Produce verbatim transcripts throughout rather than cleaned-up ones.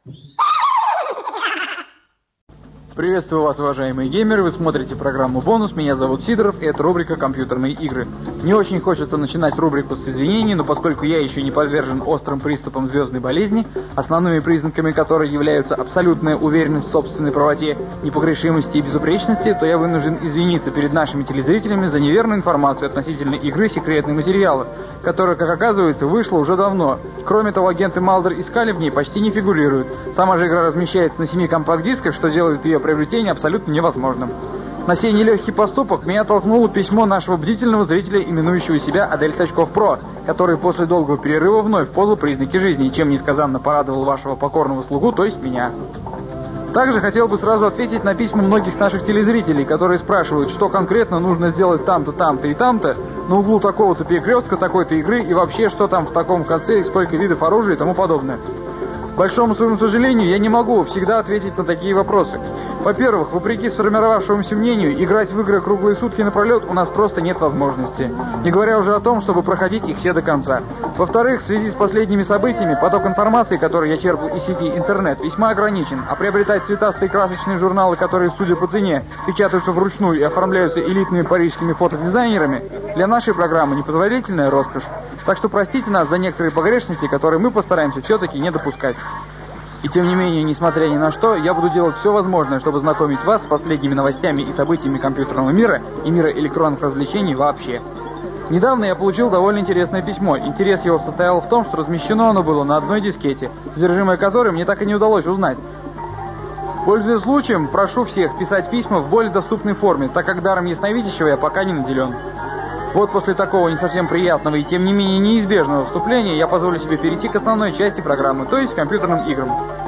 Приветствую вас, уважаемые геймеры, вы смотрите программу «Бонус», меня зовут Сидоров, и это рубрика «Компьютерные игры». Не очень хочется начинать рубрику с извинений, но поскольку я еще не подвержен острым приступам звездной болезни, основными признаками которой являются абсолютная уверенность в собственной правоте, непогрешимости и безупречности, то я вынужден извиниться перед нашими телезрителями за неверную информацию относительно игры «Секретные материалы», которая, как оказывается, вышла уже давно. Кроме того, агенты Малдер и Скали в ней почти не фигурируют. Сама же игра размещается на семи компакт-дисках, что делает ее приобретение абсолютно невозможным. На сей нелегкий поступок меня толкнуло письмо нашего бдительного зрителя, именующего себя Адель Сачков Про, который после долгого перерыва вновь подал признаки жизни, чем несказанно порадовал вашего покорного слугу, то есть меня. Также хотел бы сразу ответить на письма многих наших телезрителей, которые спрашивают, что конкретно нужно сделать там-то, там-то и там-то, на углу такого-то перекрестка, такой-то игры, и вообще, что там в таком конце, и сколько видов оружия и тому подобное. К большому своему сожалению, я не могу всегда ответить на такие вопросы. Во-первых, вопреки сформировавшемуся мнению, играть в игры круглые сутки напролет у нас просто нет возможности. Не говоря уже о том, чтобы проходить их все до конца. Во-вторых, в связи с последними событиями, поток информации, который я черпаю из сети интернет, весьма ограничен, а приобретать цветастые красочные журналы, которые, судя по цене, печатаются вручную и оформляются элитными парижскими фотодизайнерами, для нашей программы непозволительная роскошь. Так что простите нас за некоторые погрешности, которые мы постараемся все-таки не допускать. И тем не менее, несмотря ни на что, я буду делать все возможное, чтобы знакомить вас с последними новостями и событиями компьютерного мира и мира электронных развлечений вообще. Недавно я получил довольно интересное письмо. Интерес его состоял в том, что размещено оно было на одной дискете, содержимое которой мне так и не удалось узнать. Пользуясь случаем, прошу всех писать письма в более доступной форме, так как даром ясновидящего я пока не наделен. Вот после такого не совсем приятного и тем не менее неизбежного вступления я позволю себе перейти к основной части программы, то есть к компьютерным играм.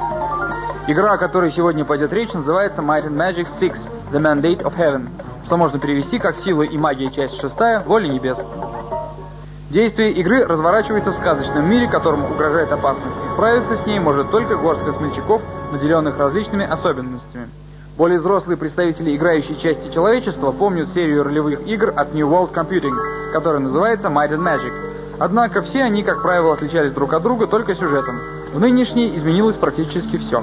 Игра, о которой сегодня пойдет речь, называется Might and Magic шесть – The Mandate of Heaven, что можно перевести как «Сила и магия. Часть шестая. Воля небес». Действие игры разворачивается в сказочном мире, которому угрожает опасность, и справиться с ней может только горстка смельчаков, наделенных различными особенностями. Более взрослые представители играющей части человечества помнят серию ролевых игр от New World Computing, которая называется Might and Magic. Однако все они, как правило, отличались друг от друга только сюжетом. В нынешней изменилось практически все.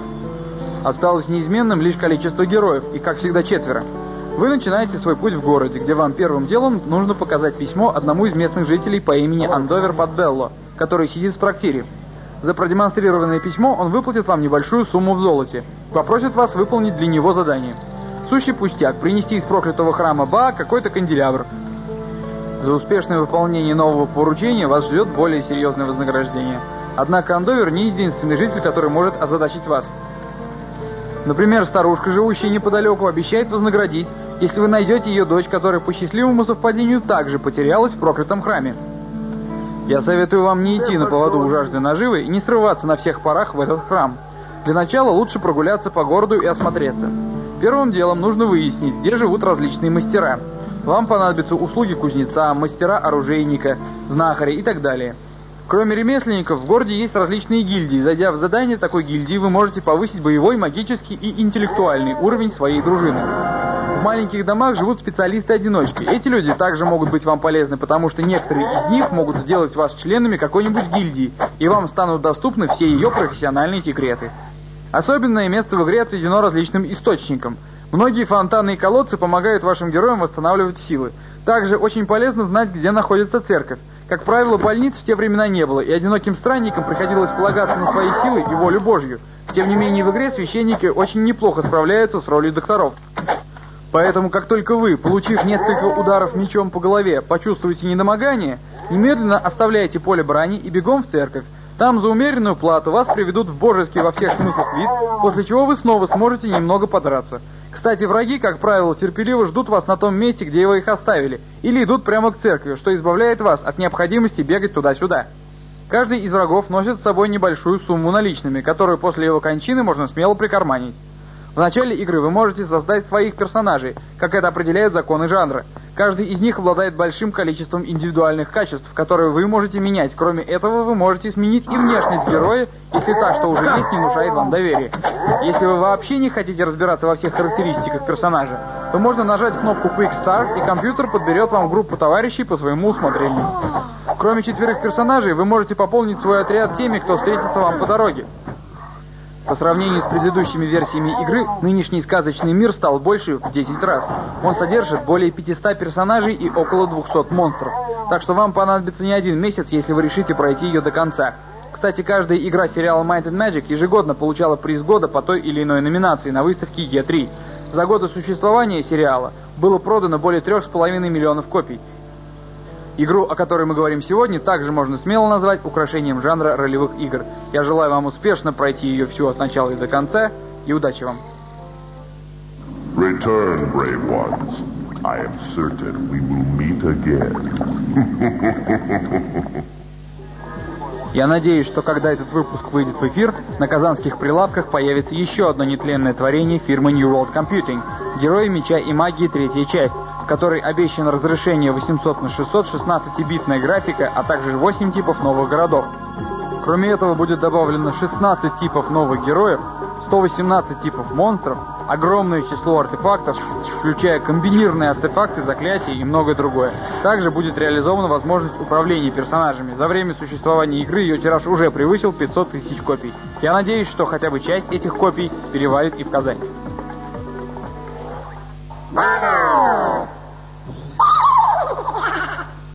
Осталось неизменным лишь количество героев, и, как всегда, четверо. Вы начинаете свой путь в городе, где вам первым делом нужно показать письмо одному из местных жителей по имени Андовер Подбелло, который сидит в трактире. За продемонстрированное письмо он выплатит вам небольшую сумму в золоте. Попросит вас выполнить для него задание. Сущий пустяк – принести из проклятого храма Ба какой-то канделябр. За успешное выполнение нового поручения вас ждет более серьезное вознаграждение. Однако Андовер не единственный житель, который может озадачить вас. Например, старушка, живущая неподалеку, обещает вознаградить, если вы найдете ее дочь, которая по счастливому совпадению также потерялась в проклятом храме. Я советую вам не идти на поводу у жажды наживы и не срываться на всех парах в этот храм. Для начала лучше прогуляться по городу и осмотреться. Первым делом нужно выяснить, где живут различные мастера. Вам понадобятся услуги кузнеца, мастера-оружейника, знахаря и так далее. Кроме ремесленников, в городе есть различные гильдии. Зайдя в задание такой гильдии, вы можете повысить боевой, магический и интеллектуальный уровень своей дружины. В маленьких домах живут специалисты-одиночки. Эти люди также могут быть вам полезны, потому что некоторые из них могут сделать вас членами какой-нибудь гильдии, и вам станут доступны все ее профессиональные секреты. Особенное место в игре отведено различным источникам. Многие фонтаны и колодцы помогают вашим героям восстанавливать силы. Также очень полезно знать, где находится церковь. Как правило, больниц в те времена не было, и одиноким странникам приходилось полагаться на свои силы и волю Божью. Тем не менее, в игре священники очень неплохо справляются с ролью докторов. Поэтому, как только вы, получив несколько ударов мечом по голове, почувствуете недомогание, немедленно оставляйте поле брани и бегом в церковь. Там за умеренную плату вас приведут в божеский во всех смыслах вид, после чего вы снова сможете немного подраться. Кстати, враги, как правило, терпеливо ждут вас на том месте, где вы их оставили, или идут прямо к церкви, что избавляет вас от необходимости бегать туда-сюда. Каждый из врагов носит с собой небольшую сумму наличными, которую после его кончины можно смело прикарманить. В начале игры вы можете создать своих персонажей, как это определяют законы жанра. Каждый из них обладает большим количеством индивидуальных качеств, которые вы можете менять. Кроме этого, вы можете сменить и внешность героя, если та, что уже есть, не внушает вам доверия. Если вы вообще не хотите разбираться во всех характеристиках персонажа, то можно нажать кнопку Quick Start, и компьютер подберет вам группу товарищей по своему усмотрению. Кроме четверых персонажей, вы можете пополнить свой отряд теми, кто встретится вам по дороге. По сравнению с предыдущими версиями игры, нынешний сказочный мир стал больше в десять раз. Он содержит более пятисот персонажей и около двухсот монстров. Так что вам понадобится не один месяц, если вы решите пройти ее до конца. Кстати, каждая игра сериала Might and Magic ежегодно получала приз года по той или иной номинации на выставке и три. За годы существования сериала было продано более трех с половиной миллионов копий. Игру, о которой мы говорим сегодня, также можно смело назвать украшением жанра ролевых игр. Я желаю вам успешно пройти ее всю от начала и до конца, и удачи вам! Return, brave ones. I am certain we will meet again. Я надеюсь, что когда этот выпуск выйдет в эфир, на казанских прилавках появится еще одно нетленное творение фирмы New World Computing — Герои Меча и Магии, третья часть, в которой обещано разрешение восемьсот на шестьсот, шестнадцатибитная графика, а также восемь типов новых городов. Кроме этого будет добавлено шестнадцать типов новых героев, сто восемнадцать типов монстров, огромное число артефактов, включая комбинированные артефакты, заклятия и многое другое. Также будет реализована возможность управления персонажами. За время существования игры ее тираж уже превысил пятьсот тысяч копий. Я надеюсь, что хотя бы часть этих копий перевалит и в Казань. Мама!